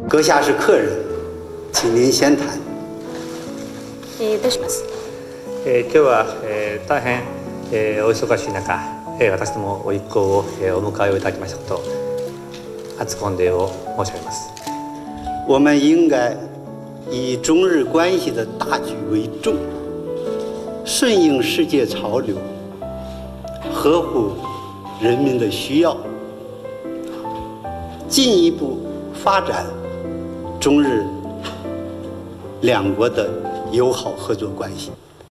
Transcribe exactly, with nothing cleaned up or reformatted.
阁下是客人，请您先谈。 えー、どうします？ えー、今日は、えー、大変、えー、お忙しい中、えー、私どもご一行を、えー、お迎えをいただきましたこと、厚く御礼を申し上げます。 我们应该以中日关系的大局为重，顺应世界潮流，合乎人民的需要，进一步发展中日两国的友好合作关系。